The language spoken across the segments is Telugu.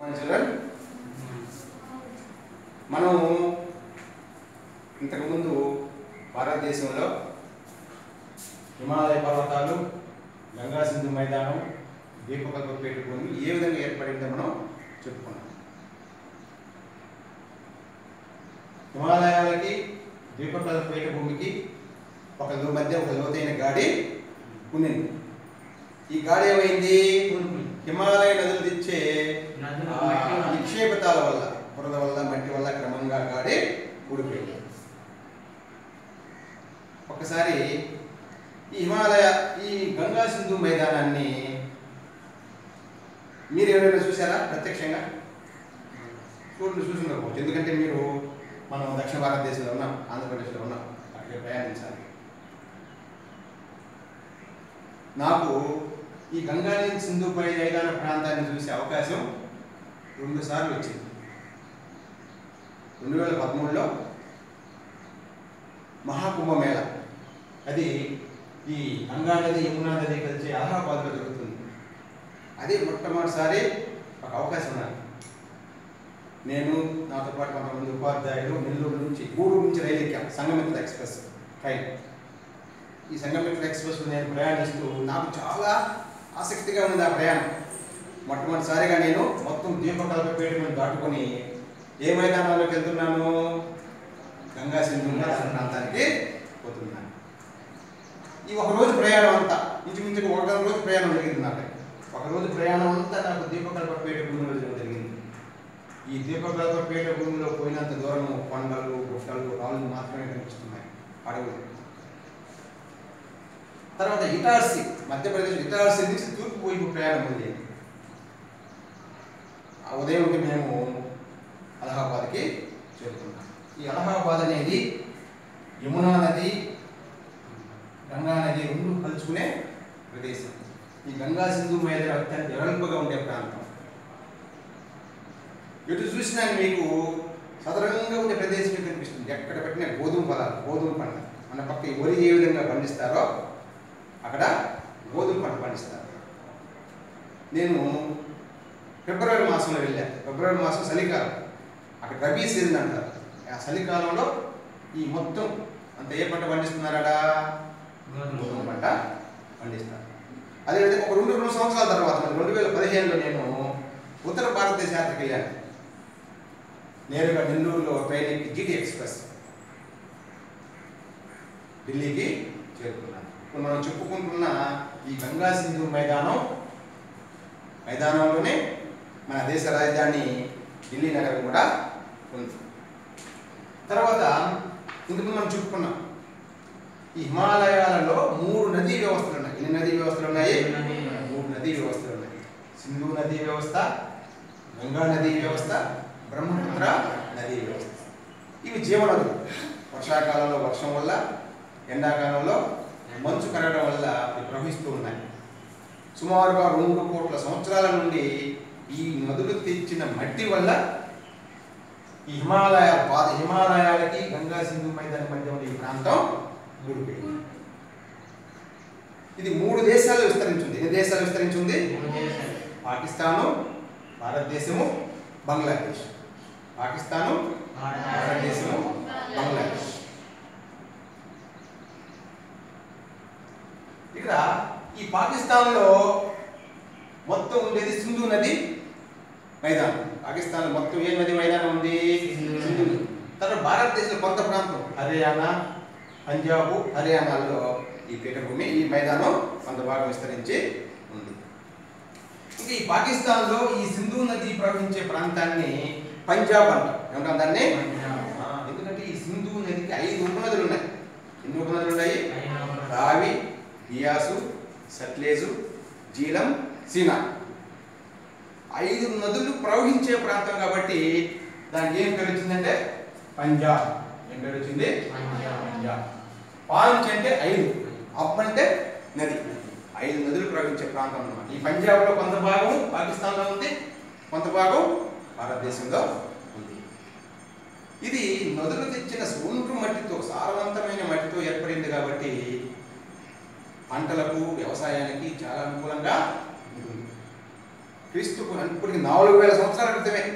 చిల్డ్రన్ మనం ఇంతకుముందు భారతదేశంలో హిమాలయ పర్వతాలు, గంగా సింధు మైదానం, ద్వీపకల్పపేట భూమి ఏ విధంగా ఏర్పడిందో మనం చెప్పుకున్నాం. హిమాలయాలకి ద్వీపకల్పపేట భూమికి మధ్య ఒక లోతైన గాడి ఉన్నింది. ఈ గాడి ఏమైంది? హిమాలయ నదులు తెచ్చే నిక్షేపితాల వల్ల, బురద వల్ల, మట్టి వల్ల క్రమంగా గాడి ఊడిపోయింది. ఒకసారి ఈ గంగా సింధు మైదానాన్ని మీరు ఎవరైనా చూసారా ప్రత్యక్షంగా? చూసుండకపోవచ్చు, ఎందుకంటే మనం దక్షిణ భారతదేశంలో ఉన్నాం, ఆంధ్రప్రదేశ్లో ఉన్నాం, అక్కడికి ప్రయాణించాలి. నాకు ఈ గంగా సింధు మైదాన ప్రాంతాన్ని చూసే అవకాశం 2 సార్లు వచ్చింది. 2013లో మహాకుంభమేళ, అది ఈ గంగా నది, యమునా నది కలిసి అలహాబాద్లో జరుగుతుంది. అది మొట్టమొదటిసారి ఒక అవకాశం నాకు. నేను నాతో పాటు కొంతమంది ఉపాధ్యాయులు నెల్లూరు నుంచి, గూడూరు నుంచి రైలు ఎక్కాం, సంగమిత్ర ఎక్స్ప్రెస్ ట్రైన్. ఈ సంగమిత్ర ఎక్స్ప్రెస్ నేను ప్రయాణిస్తూ నాకు చాలా ఆసక్తిగా ఉంది ఆ ప్రయాణం. మొట్టమొదటిసారిగా నేను మొత్తం ద్వీపకల్పపేటను దాటుకొని ఏ మైదానంలోకి వెళ్తున్నాను? గంగా సింధు మైదాన ప్రాంతానికి పోతున్నాను. ఈ ఒకరోజు ప్రయాణం అంతా, ఇంచుమించుగా 1 రోజు ప్రయాణం జరిగింది నాకు. ఒకరోజు ప్రయాణం అంతా నాకు ద్వీపకల్పపేట భూమిలో జరిగింది. ఈ ద్వీపకల్పపేట భూమిలో పోయినంత దూరం కొండలు, గుట్టలు, రాళ్ళు మాత్రమే కనిపిస్తున్నాయి, అడవులు. తర్వాత ఇటార్సీ, మధ్యప్రదేశ్ ఇటార్సీ నుంచి తూర్పు వైపు ప్రయాణం ఉంది. ఆ ఉదయంకి మేము అలహాబాద్కి చేరుకున్నాం. ఈ అలహాబాద్ అనేది యమునా నది, గంగా నది రెండు కలుసుకునే ప్రదేశం. ఈ గంగా సింధు మైదానం అత్యంత వెడల్పుగా ఉండే ప్రాంతం. ఎటు చూసినా మీకు సదరంగా ఉండే ప్రదేశం కనిపిస్తుంది. ఎక్కడ పెట్టినా గోధుమ పొలాలు, గోధుమ పంట. మన పక్క వరి ఏ విధంగా పండిస్తారో అక్కడ గోధుమ పంట పండిస్తారు. నేను ఫిబ్రవరి మాసంలో వెళ్ళాను. ఫిబ్రవరి మాసం చలికాలం, అక్కడ రబీ సీజన్ అంటారు. ఆ చలికాలంలో ఈ మొత్తం అంత ఏ పంట పండిస్తున్నారా? గోధుమ పంట పండిస్తారు. అదేవిధంగా ఒక 2 సంవత్సరాల తర్వాత 2015లో నేను ఉత్తర భారతదేశ యాత్రకు వెళ్ళాను. నేరుగా నెల్లూరులో ట్రైన్ ఎక్కి జీటీ ఎక్స్ప్రెస్ ఢిల్లీకి చేరుకున్నాను. ఇప్పుడు మనం చెప్పుకుంటున్న ఈ గంగా సింధు మైదానంలోనే మన దేశ రాజధాని ఢిల్లీ నగరం కూడా ఉంది. తర్వాత ఇందుకు మనం చెప్పుకున్నాం, ఈ హిమాలయాలలో 3 నదీ వ్యవస్థలు ఉన్నాయి. ఎన్ని నదీ వ్యవస్థలు ఉన్నాయి? 3 నదీ వ్యవస్థలు ఉన్నాయి. సింధు నదీ వ్యవస్థ, గంగా నదీ వ్యవస్థ, బ్రహ్మపుత్ర నదీ వ్యవస్థ. ఇవి జీవనదులు. వర్షాకాలంలో వర్షం వల్ల, ఎండాకాలంలో మంచు కరగడం వల్ల ఇవి ప్రవహిస్తూ ఉన్నాయి. సుమారుగా 2 కోట్ల సంవత్సరాల నుండి ఈ నదులు తెచ్చిన మట్టి వల్ల ఈ హిమాలయాలకి గంగా సింధు మైదానం మధ్య ఉండే ఈ ప్రాంతం ఊడిపోయింది. ఇది 3 దేశాలు విస్తరించింది. ఎన్ని దేశాలు విస్తరించింది? పాకిస్తాను, భారతదేశము, బంగ్లాదేశ్. పాకిస్తాను, భారతదేశము, బంగ్లాదేశ్. ఇక్కడ ఈ పాకిస్తాన్లో మొత్తం ఉండేది సింధు నది మైదానం. పాకిస్తాన్ మొత్తం ఏ నది మైదానం ఉంది? సింధు. తర్వాత భారతదేశంలో కొంత ప్రాంతం హర్యానా, పంజాబ్, హర్యానాల్లో ఈ పీఠభూమి, ఈ మైదానం కొంత భాగం విస్తరించి ఉంది. ఇంకా ఈ పాకిస్తాన్లో ఈ సింధు నది ప్రవహించే ప్రాంతాన్ని పంజాబ్ అంటారు. ఏమంటాం దాన్ని? ఎందుకంటే ఈ సింధు నదికి 5 ఉపనదులు ఉన్నాయి. ఎన్ని ఉపనదులు ఉన్నాయి? రావి, బియాసు, సట్లేజు, జీలం, సీనా. 5 నదులు ప్రవహించే ప్రాంతం కాబట్టి దానికి ఏం పేరు వచ్చిందంటే పంజాబ్. ఏం పేరు వచ్చింది? పంజాబ్. పాంచ్ అంటే 5, అప్ అంటే నది. 5 నదులు ప్రవహించే ప్రాంతం అన్నమాట. ఈ పంజాబ్లో కొంత భాగం పాకిస్తాన్లో ఉంది, కొంత భాగం భారతదేశంలో ఉంది. ఇది నదులు తెచ్చిన ఒండ్రు మట్టితో, సారవంతమైన మట్టితో ఏర్పడింది కాబట్టి పంటలకు, వ్యవసాయానికి చాలా అనుకూలంగా ఉంటుంది. క్రీస్తుకు ఇప్పటికి 4000 సంవత్సరాల క్రితమే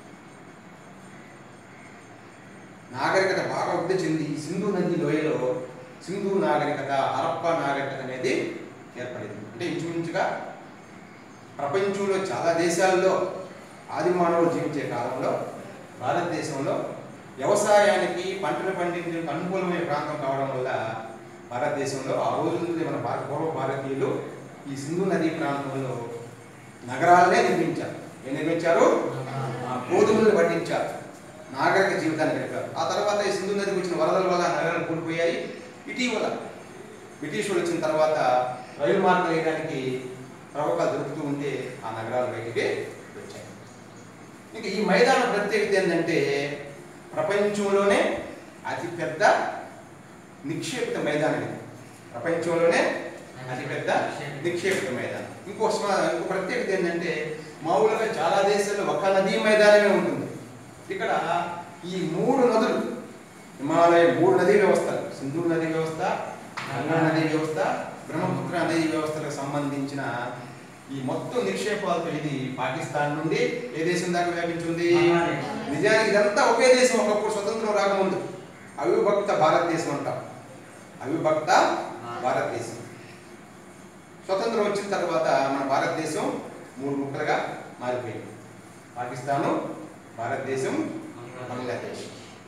నాగరికత బాగా వృద్ధి చెంది ఈ సింధు నది లోయలో సింధు నాగరికత, హరప్ప నాగరికత అనేది ఏర్పడింది. అంటే ఇంచుమించుగా ప్రపంచంలో చాలా దేశాల్లో ఆది మానవులు జీవించే కాలంలో భారతదేశంలో వ్యవసాయానికి పంటలు పండించడానికి అనుకూలమైన ప్రాంతం కావడం వల్ల భారతదేశంలో ఆ రోజు నుండి మన పూర్వ భారతీయులు ఈ సింధు నదీ ప్రాంతంలో నగరాలనే నిర్మించారు. ఏం నిర్మించారు? గోధుమలను పండించారు, నాగరిక జీవితాన్ని గడిపారు. ఆ తర్వాత ఈ సింధు నదికి వచ్చిన వరదల వల్ల నగరాలు కూలిపోయాయి. ఇటీవల బ్రిటిష్ వాళ్ళు వచ్చిన తర్వాత రైలు మార్గం వేయడానికి ప్రవకాలు దొరుకుతూ ఉంటే ఆ నగరాలు బయటికి వచ్చాయి. ఇంకా ఈ మైదానం ప్రత్యేకత ఏంటంటే ప్రపంచంలోనే అతిపెద్ద నిక్షేపిత మైదానం ఇది. ప్రపంచంలోనే అతిపెద్ద నిక్షేపిత మైదానం. ఇంకో ప్రత్యేకత ఏంటంటే మామూలుగా చాలా దేశాల్లో ఒక నదీ మైదానమే ఉంటుంది. ఇక్కడ ఈ 3 నదులు, హిమాలయ 3 నదీ వ్యవస్థలు, సింధు నదీ వ్యవస్థ, గంగా నదీ వ్యవస్థ, బ్రహ్మపుత్ర నదీ వ్యవస్థలకు సంబంధించిన ఈ మొత్తం నిక్షేపాలతో ఇది పాకిస్తాన్ నుండి ఏ దేశం దాకా వ్యాపించింది? నిజానికి ఇదంతా ఒకే దేశం. ఒకప్పుడు స్వతంత్రం రాకముందు అవిభక్త భారతదేశం అంటాం. అవిభక్త భారతదేశం. స్వతంత్రం వచ్చిన తర్వాత మన భారతదేశం 3 ముక్కలుగా మారిపోయింది. పాకిస్తాను, భారతదేశం, బంగ్లాదేశ్.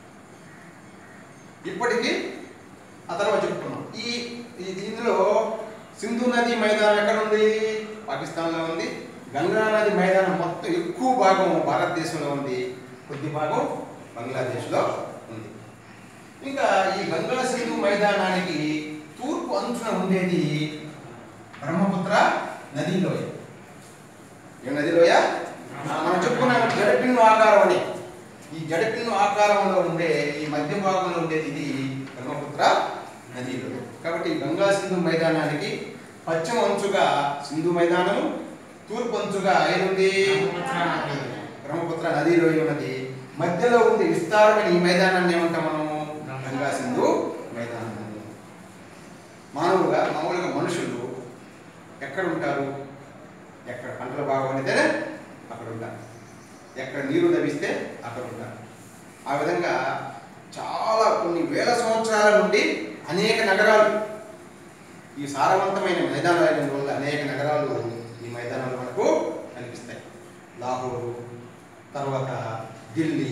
ఇప్పటికీ ఆ తర్వాత చెప్పుకున్నాం. ఇందులో సింధు నది మైదానం ఎక్కడ ఉంది? పాకిస్తాన్లో ఉంది. గంగా నది మైదానం మొత్తం ఎక్కువ భాగం భారతదేశంలో ఉంది, కొద్ది భాగం బంగ్లాదేశ్లో ఉంది. ఇంకా ఈ గంగా సింధు మైదానానికి తూర్పు అంచున ఉండేది బ్రహ్మపుత్ర నదీ లోయ. ఏ నది లోయ? మనం చెప్పుకున్నాం జడపిన్ను ఆకారం అని. ఈ జడపిన్ను ఆకారంలో ఉండే ఈ మధ్య భాగంలో ఉండేది ఇది బ్రహ్మపుత్ర నదీ లోయ. కాబట్టి గంగా సింధు మైదానానికి పశ్చిమ అంచుగా సింధు మైదానం, తూర్పు అంచుగా ఏముంది? బ్రహ్మపుత్ర నదీ లోయ ఉన్నది. మధ్యలో ఉండే విస్తారమైన ఈ మైదానాన్ని ఏమంటాం మనం? గంగా సింధు మైదానం. మామూలుగా మనుషులు ఎక్కడ ఉంటారు? ఎక్కడ పంటలు బాగా పండితేనే అక్కడ ఉంటారు, ఎక్కడ నీరు లభిస్తే అక్కడ ఉంటారు. ఆ విధంగా చాలా కొన్ని వేల సంవత్సరాల నుండి అనేక నగరాలు ఈ సారవంతమైన మైదానాల వల్ల అనేక నగరాలు ఈ మైదానంలో మనకు కనిపిస్తాయి. లాహోరు, తర్వాత ఢిల్లీ,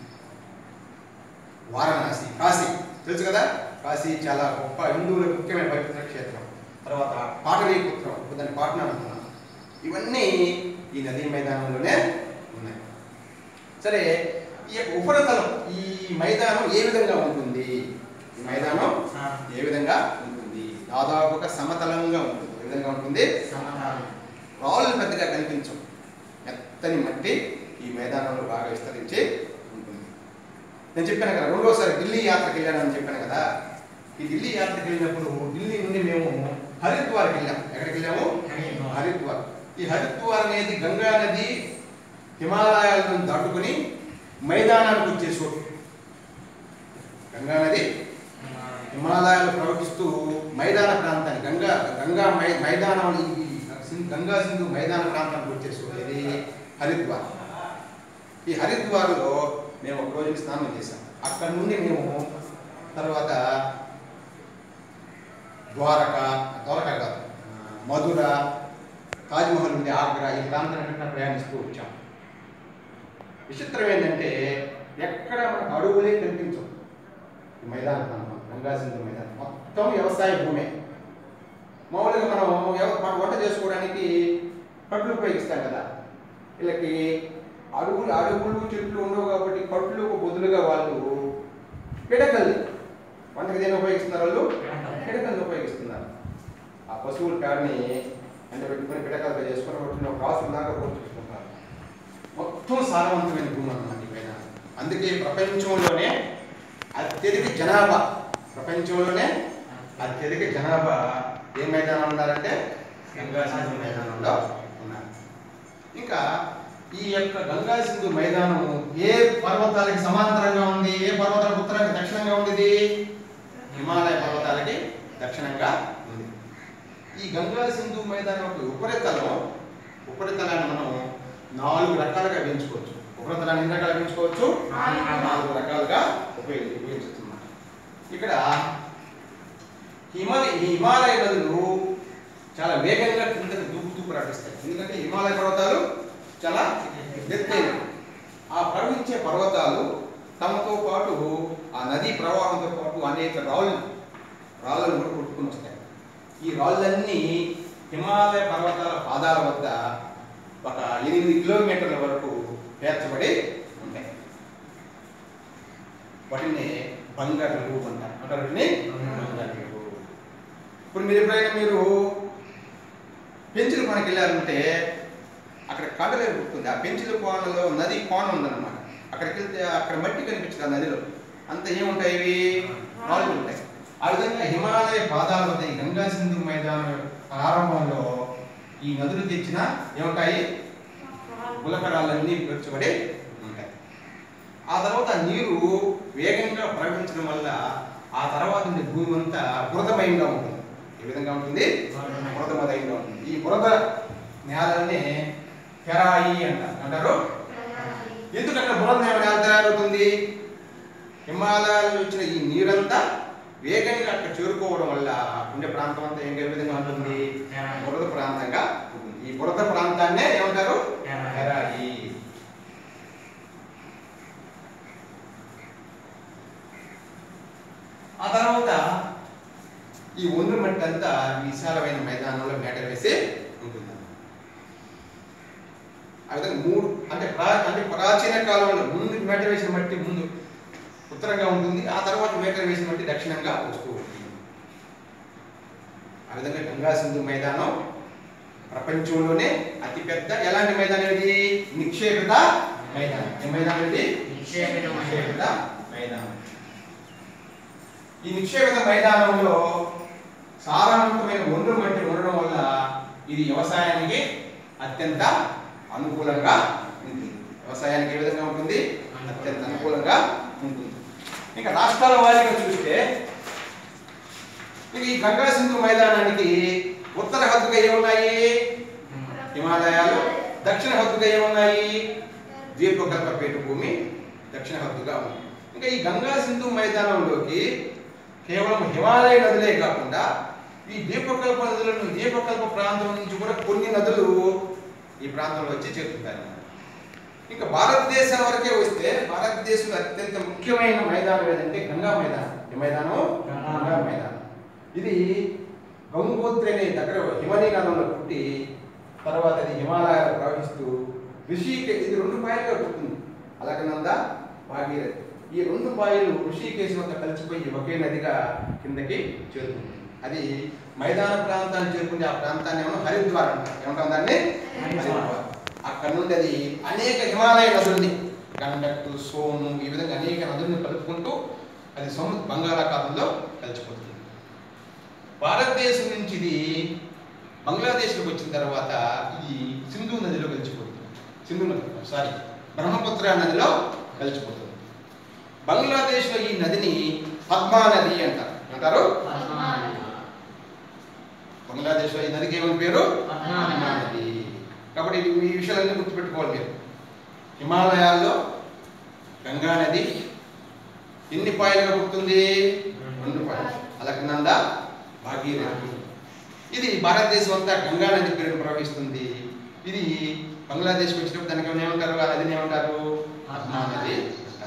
వారణాసి, కాశీ తెలుసు కదా. కాశీ చాలా గొప్ప హిందువులకు ముఖ్యమైన పవిత్ర క్షేత్రం. తర్వాత పాటలీపుత్రం, దాన్ని పాట్నా అంటున్నాం. ఇవన్నీ ఈ నదీ మైదానంలోనే ఉన్నాయి. సరే, ఈ ఉపరితలం ఈ మైదానం ఏ విధంగా ఉంటుంది? ఈ మైదానం ఏ విధంగా ఉంటుంది? దాదాపుగా సమతలంగా ఉంటుంది. ఏ విధంగా ఉంటుంది? రాళ్ళు పెద్దగా కనిపించవు. మెత్తని మట్టి ఈ మైదానంలో బాగా విస్తరించి ఉంటుంది. నేను చెప్పాను కదా, రెండోసారి ఢిల్లీ యాత్రకు వెళ్ళానని చెప్పాను కదా. ఈ ఢిల్లీ యాత్రకు వెళ్ళినప్పుడు ఢిల్లీ నుండి మేము హరిద్వార్కి వెళ్ళాము. ఎక్కడికి వెళ్ళాము? హరిద్వార్. ఈ హరిద్వార్ అనేది గంగా నది హిమాలయాలను దాటుకుని మైదానానికి వచ్చే చోటు. గంగా నది హిమాలయాలు ప్రవహిస్తూ మైదాన ప్రాంతాన్ని మైదానం గంగా సింధు మైదాన ప్రాంతానికి వచ్చే చోటు ఇది హరిద్వార్. ఈ హరిద్వార్లో మేము ఒక రోజు స్నానం చేశాం. అక్కడ నుండి మేము తర్వాత ద్వారకా కాదు, మధుర, తాజ్మహల్ నుండి ఆగ్రా, ఈ ప్రాంతాన్ని ప్రయాణిస్తూ వచ్చాం. విచిత్రం ఏంటంటే ఎక్కడ మనకు అడుగులే కనిపించవు. ఈ మైదాన ప్రాంతం గంగా సింధు మైదానం మొత్తం వ్యవసాయ భూమే. మామూలుగా మనం వంట చేసుకోవడానికి కట్లు ఉపయోగిస్తాం కదా. వీళ్ళకి అడుగులు చెట్లు ఉండవు కాబట్టి కట్లకు బదులుగా వాళ్ళు పిడకల్ని, వంటకి దేని ఉపయోగిస్తున్నారు? వాళ్ళు పిడకల్ని ఉపయోగిస్తున్నారు. ఆ పశువుల పేడని అంటే పెట్టుకుని పిడకలుగా చేసుకుని వాటిని ఒక రాసుల దాకా పోల్చుకుంటున్నారు. మొత్తం సారవంతమైన భూమి అన్నమాట ఈ మైదానం. అందుకే ప్రపంచంలోనే అత్యధిక జనాభా ఏ మైదానం ఉన్నారంటే గంగా సింధు మైదానంలో ఉన్నారు. ఇంకా ఈ యొక్క గంగా సింధు మైదానం ఏ పర్వతాలకి సమాంతరంగా ఉంది? ఏ పర్వతాలకు ఉత్తరానికి దక్షిణంగా ఉంది? హిమాలయ పర్వతాలకి దక్షిణంగా ఉంది. ఈ గంగా సింధు మైదానం ఉపరితలాన్ని మనం 4 రకాలుగా పెంచుకోవచ్చు. ఉపరితలాన్ని ఎన్ని రకాలుగా పెంచుకోవచ్చు? 4 రకాలుగా ఉపయోగించవచ్చు అన్నమాట. ఇక్కడ హిమాలయ నదులు చాలా వేగంగా కిందకి దూకుతూ ప్రవహిస్తాయి. ఎందుకంటే హిమాలయ పర్వతాలు చాలా ఎత్తైనవి. ఆ ప్రవహించే పర్వతాలు తమతో పాటు ఆ నదీ ప్రవాహంతో పాటు అనేక రాళ్ళను కూడా కొట్టుకుని వస్తాయి. ఈ రాళ్ళన్నీ హిమాలయ పర్వతాల పాదాల వద్ద ఒక 8 కిలోమీటర్ల వరకు పేర్చబడి ఉంటాయి. వాటిని బంగారు అంటారు. ఇప్పుడు మీరు ఎప్పుడైనా పెంచుల కోనకి వెళ్ళారంటే అక్కడ కండలే ఉంటుంది. ఆ పెంచుల కోనలో నది కోన ఉందన్నమాట. అక్కడికి వెళ్తే అక్కడ మట్టి కనిపించదు. ఆ నదిలో అంత ఏముంటాయి? ఇవి రాళ్ళు ఉంటాయి. ఆ విధంగా హిమాలయ పాదాల వద్ద ఈ గంగా సింధు మైదానం ప్రారంభంలో ఈ నదులు తెచ్చిన ఏముంటాయి? గులకరాలన్నీ పేర్చబడి ఉంటాయి. ఆ తర్వాత నీరు వేగంగా ప్రవహించడం వల్ల ఆ తర్వాత భూమి అంతా బురదమయంగా ఉంటుంది. ఏ విధంగా ఉంటుంది? బురదమయంగా ఉంటుంది. ఈ బురద నేలని తెరాయి అంటారు. ఎందుకంటే బురద నేల తయారవుతుంది? హిమాలయాల వచ్చిన ఈ నీరంతా వేగంగా అక్కడ చేరుకోవడం వల్ల ఉండే ప్రాంతం అంతా ఏ విధంగా ఉంటుంది? బురద ప్రాంతంగా ఉంటుంది. ఈ బురద ప్రాంతాన్నే ఏమంటారు? తెరాయి. ఆ తర్వాత ఈ ఒండ్రు మట్టి అంతా విశాలమైన మైదానంలో మేట వేసి ఉంటుంది. ఆ విధంగా 3 అంటే ప్రాచీన కాలంలో ముందు మేట వేసిన మట్టి ముందు ఉత్తరంగా ఉంటుంది. ఆ తర్వాత మేట వేసిన మట్టి దక్షిణంగా వస్తూ ఉంటుంది. ఆ విధంగా గంగా సింధు మైదానం ప్రపంచంలోనే అతిపెద్ద ఎలాంటి మైదానం ఇది? నిక్షేపిత మైదానం. ఏ మైదానం ఇది? నిక్షేపిత మైదానం. ఈ నిక్షేపిత మైదానంలో సారవంతమైన ఒండ్రు మట్టి ఉండడం వల్ల ఇది వ్యవసాయానికి అత్యంత అనుకూలంగా ఉంటుంది. వ్యవసాయానికి ఏ విధంగా ఉంటుంది? అత్యంత అనుకూలంగా ఉంటుంది. ఇంకా రాష్ట్రాల వారీగా చూస్తే ఈ గంగా సింధు మైదానానికి ఉత్తర హద్దుగా ఏమున్నాయి? హిమాలయాలు. దక్షిణ హద్దుగా ఏమున్నాయి? ద్వీపకల్ప పీఠభూమి దక్షిణ హద్దుగా ఉంది. ఇంకా ఈ గంగా సింధు మైదానంలోకి కేవలం హిమాలయ నదులే కాకుండా ఈ ద్వీపకల్ప ప్రాంతం నుంచి కూడా కొన్ని నదులు ఈ ప్రాంతంలో వచ్చి చేరుతుంటారు. ఇంకా భారతదేశం వరకే వస్తే భారతదేశంలో అత్యంత ముఖ్యమైన మైదానం ఏదంటే గంగా మైదానం. ఈ మైదానం గంగా మైదానం. ఇది గంగోత్రి అనే దగ్గర హిమనీ నదంలో పుట్టి తర్వాత అది హిమాలయాలు ప్రవహిస్తూ ఋషికేశ్, ఇది 2 పాయలుగా పుట్టింది. అలకనంద, భాగీరథి. ఈ 2 పాయలు ఋషికేశ్ వద్ద కలిసిపోయి ఒకే నదిగా కిందకి చేరుతుంది. అది మైదాన ప్రాంతాన్ని చేరుకుంటే ఆ ప్రాంతాన్ని ఏమో హరిద్వార్ అంటారు. ఏమంటాం దాన్ని? హరిద్వార్. అక్కడ నుండి అది అనేక హిమాలయ నదుల్ని గండక్, సోను ఈ విధంగా అనేక నదులను కలుపుకుంటూ అది బంగాళాఖాతంలో కలిసిపోతుంది. భారతదేశం నుంచి ఇది బంగ్లాదేశ్లోకి వచ్చిన తర్వాత ఇది సింధు నదిలో కలిసిపోతుంది. బ్రహ్మపుత్ర నదిలో కలిసిపోతుంది. బంగ్లాదేశ్లో ఈ నదిని పద్మా నది అంటారు. బంగ్లాదేశ్లో ఈ నదికి ఏమని పేరు? పద్మా నది. కాబట్టి ఈ విషయాలన్నీ గుర్తుపెట్టుకోవాలి మీరు. హిమాలయాల్లో గంగా నది ఎన్ని పాయలుగా పుడుతుంది? 2 పాయలు. అలకనంద, భాగీరథి. ఇది భారతదేశం అంతా గంగా నది పేరును ప్రవహిస్తుంది. ఇది బంగ్లాదేశ్కి వచ్చినప్పుడు దానికి ఏమంటారు? ఆ నదిని ఏమంటారు? పద్మా నది.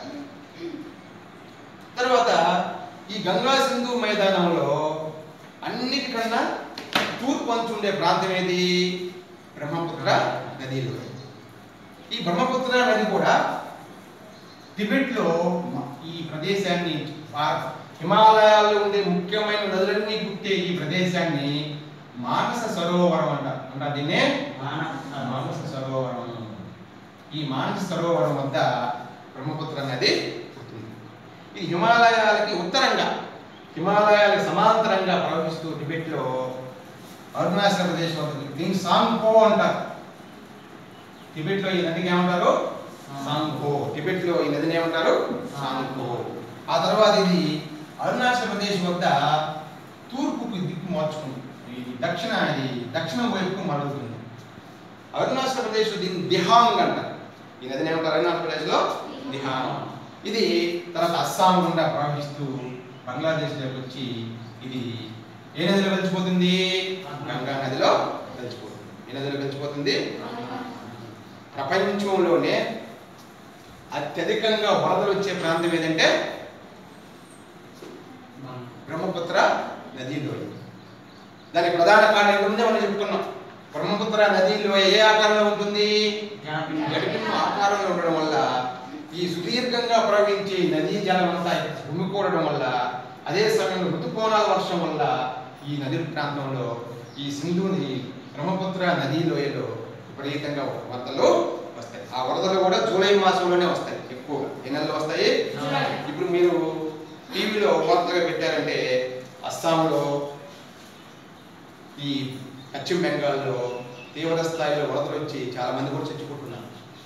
తర్వాత ఈ గంగా సింధు మైదానంలో అన్నిటికన్నా తూర్పు అంచు ఉండే ప్రాంతం ఏది? బ్రహ్మపుత్ర నదిలో. ఈ బ్రహ్మపుత్ర నది కూడా టిబెట్లో ఈ ప్రదేశాన్ని హిమాలయాల్లో ఉండే ముఖ్యమైన నదులన్నీ పుట్టే ఈ ప్రదేశాన్ని మానస సరోవరం అంటారు. దీన్నే మానస సరోవరం. ఈ మానస సరోవరం వద్ద బ్రహ్మపుత్ర నది పుట్టింది. ఇది హిమాలయాలకి ఉత్తరంగా, హిమాలయాలకు సమాంతరంగా ప్రవహిస్తూ టిబెట్లో అరుణాచల్ ప్రదేశ్ వద్ద దీన్ని సాంగ్పో అంటారు. టిబెట్లో ఈ నదికి ఏమంటారు? సాంగ్పో. టిబెట్లో ఈ నదిని ఏమంటారు? సాంగ్పో. ఆ తర్వాత ఇది అరుణాచల్ ప్రదేశ్ వద్ద తూర్పుకు దిక్కు మార్చుకుంది. ఇది దక్షిణం వైపుకు మరుగుతుంది. అరుణాచల్ ప్రదేశ్ దీన్ని దిహాంగ్ అంటారు. ఈ నదిని ఏమంటారు? అరుణాచల్ ప్రదేశ్లో దిహాంగ్. ఇది తర్వాత అస్సాం గుండా ప్రవహిస్తూ బంగ్లాదేశ్లోకి వచ్చి ఇది ఏ నదిలో కలిసిపోతుంది? గంగా నదిలో కలిసిపోతుంది. ఏ నదిలో కలిసిపోతుంది? ప్రపంచంలోనే అత్యధికంగా వరదలు వచ్చే ప్రాంతం ఏదంటే బ్రహ్మపుత్ర నదిలో. దానికి ప్రధాన కారణం ఏముంది మనం చెప్పుకున్నాం. బ్రహ్మపుత్ర నదిలో ఏ ఆకారంలో ఉంటుంది? గడిపిన ఆకారంలో ఉండడం వల్ల ఈ సుదీర్ఘంగా ప్రవహించే నదీ జలం అంతా గుమికూడడం వల్ల, అదే సమయంలో ఋతుపవనాల వర్షం వల్ల ఈ నది ప్రాంతంలో ఈ సింధుని బ్రహ్మపుత్ర నదీ లోయలో విపరీతంగా వరదలు వస్తాయి. ఆ వరదలు కూడా జూలై మాసంలోనే వస్తాయి ఎక్కువగా. ఏ నెలలో వస్తాయి? ఇప్పుడు మీరు టీవీలో వార్తగా పెట్టారంటే అస్సాంలో, ఈ పశ్చిమ బెంగాల్లో తీవ్ర స్థాయిలో వరదలు వచ్చి చాలా మంది కూడా చచ్చిపోతున్నారు.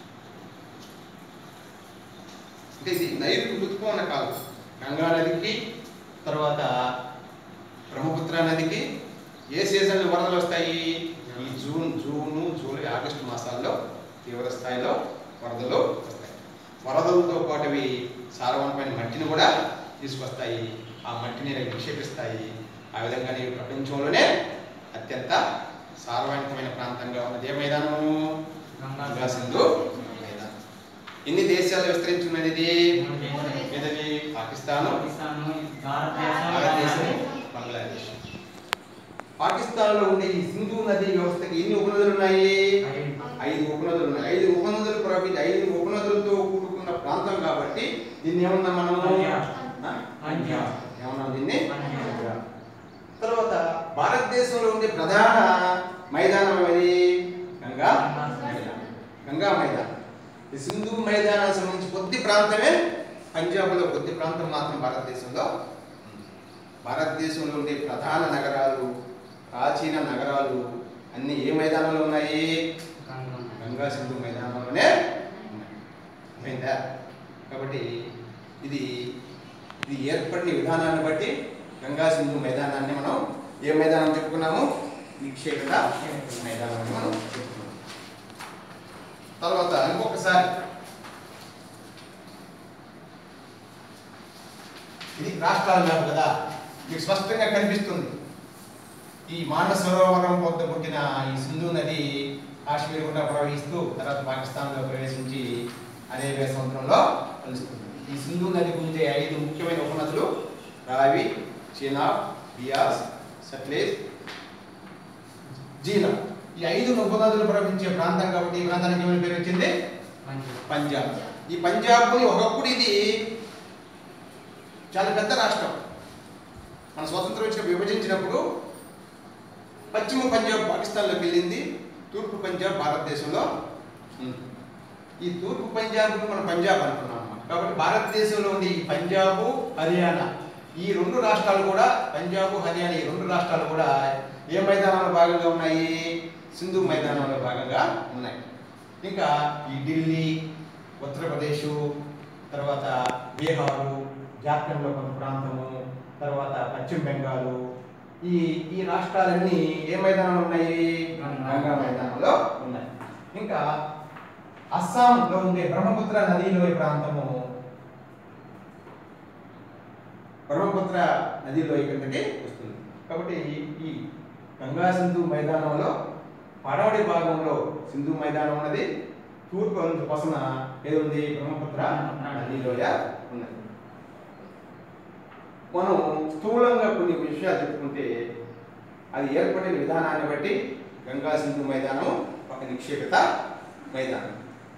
అంటే ఇది నైరుతి ఋతుపవన కాలం. గంగా నదికి తర్వాత బ్రహ్మపుత్ర నదికి ఏ సీజన్లో వరదలు వస్తాయి? ఈ జూను, జూలై, ఆగస్టు మాసాల్లో తీవ్ర స్థాయిలో వరదలు వస్తాయి. వరదలతో పాటు అవి సారవంతమైన మట్టిని కూడా తీసుకొస్తాయి. ఆ మట్టిని నిక్షేపిస్తాయి. ఆ విధంగా ఈ ప్రపంచంలోనే అత్యంత సారవంతమైన ప్రాంతంగా ఉన్నది ఏ మైదానము? గంగా సింధు మైదానం. ఎన్ని దేశాలు విస్తరించున్నది ఇది? పాకిస్తాన్, భారతదేశం, బంగ్లాదేశ్. పాకిస్తాన్లో ఉండే ఈ సింధు నది వ్యవస్థకి ఎన్ని ఉపనదులు ఉన్నాయి? 5 ఉపనదులు ఉన్నాయి. 5 ఉపనదులు ప్రవహించి 5 ఉపనదులతో కూడుకున్న ప్రాంతం కాబట్టి దీన్ని ఏమన్నా మనము ఏమన్నా దీన్ని. తర్వాత భారతదేశంలో ఉండే ప్రధాన మైదానం ఏది? గంగా మైదానం. ఈ సింధు మైదానానికి సంబంధించి కొద్ది ప్రాంతమే పంజాబ్లో, కొద్ది ప్రాంతం మాత్రం భారతదేశంలో. భారతదేశంలో ఉండే ప్రధాన నగరాలు, ప్రాచీన నగరాలు అన్ని ఏ మైదానంలో ఉన్నాయి? గంగా సింధు మైదానంలోనే ఉన్నాయి. కాబట్టి ఇది ఏర్పడిన విధానాన్ని బట్టి గంగా సింధు మైదానాన్ని మనం ఏ మైదానం చెప్పుకున్నాము? నిక్షేపిత మైదానం అని మనం చెప్పుకున్నాం. తర్వాత ఇంకొకసారి ఇది రాష్ట్రాల మ్యాప్ కదా, మీకు స్పష్టంగా కనిపిస్తుంది. ఈ మానస సరోవరం వద్ద పుట్టిన ఈ సింధు నది కాశ్మీర్ గుండా ప్రవహిస్తూ తర్వాత పాకిస్తాన్లో ప్రవేశించి అరేబియా సముద్రంలో కలుస్తుంది. ఈ సింధు నదికి ఉండే 5 ముఖ్యమైన ఉపనదులు రావి, చీనాబ్, బియాస్, సట్లెజ్, జీలం. ఈ 5 ఉపనదులు ప్రవహించే ప్రాంతం కాబట్టి ఈ ప్రాంతానికి ఏమైనా పేరు వచ్చింది? పంజాబ్. ఈ పంజాబ్ని ఒకప్పుడు ఇది చాలా పెద్ద రాష్ట్రం. మన స్వతంత్రం వచ్చిన విభజించినప్పుడు పశ్చిమ పంజాబ్ పాకిస్తాన్లోకి వెళ్ళింది, తూర్పు పంజాబ్ భారతదేశంలో ఉంది. ఈ తూర్పు పంజాబ్ను మనం పంజాబ్ అనుకున్నాం. కాబట్టి భారతదేశంలో ఉండే ఈ పంజాబ్, హర్యానా ఈ 2 రాష్ట్రాలు కూడా, పంజాబ్, హర్యానా ఈ 2 రాష్ట్రాలు కూడా ఏ మైదానంలో భాగంగా ఉన్నాయి? సింధు మైదానంలో భాగంగా ఉన్నాయి. ఇంకా ఈ ఢిల్లీ, ఉత్తరప్రదేశ్, తర్వాత బీహారు, జార్ఖండ్లో కొంత ప్రాంతము, తర్వాత పశ్చిమ బెంగాల్ ఈ రాష్ట్రాలన్నీ ఏ మైదానంలో ఉన్నాయి? గంగా మైదానంలో ఉన్నాయి. ఇంకా అస్సాంలో ఉండే బ్రహ్మపుత్ర నదిలోయ ప్రాంతము బ్రహ్మపుత్ర నదిలోయ కిందకి వస్తుంది. కాబట్టి ఈ గంగా సింధు మైదానంలో పడమటి భాగంలో సింధు మైదానం ఉన్నది, తూర్పు పసన ఏది? బ్రహ్మపుత్ర నదిలోయ ఉన్నది. మనం స్థూలంగా కొన్ని విషయాలు చెప్పుకుంటే అది ఏర్పడిన విధానాన్ని బట్టి గంగా సింధు మైదానం ఒక నిక్షేపిత మైదానం.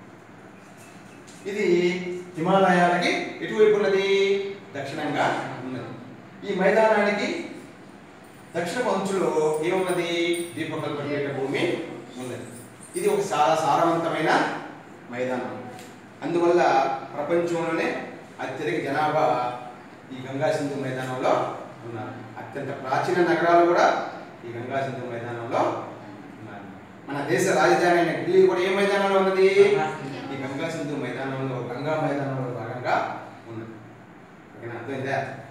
ఇది హిమాలయాలకి ఎటువైపు ఉన్నది? దక్షిణంగా ఉన్నది. ఈ మైదానానికి దక్షిణ అంచులో ఏమున్నది? దీపకల్ప భూమి ఉన్నది. ఇది ఒక చాలా సారవంతమైన మైదానం. అందువల్ల ప్రపంచంలోనే అత్యధిక జనాభా ఈ గంగా సింధు మైదానంలో ఉన్నారు. అత్యంత ప్రాచీన నగరాలు కూడా ఈ గంగా సింధు మైదానంలో ఉన్నారు. మన దేశ రాజధాని అయిన ఢిల్లీ కూడా ఏ మైదానంలో ఉన్నది? ఈ గంగా సింధు మైదానంలో, గంగా మైదానంలో భాగంగా ఉన్నది. ఓకేనా? అర్థమైందా?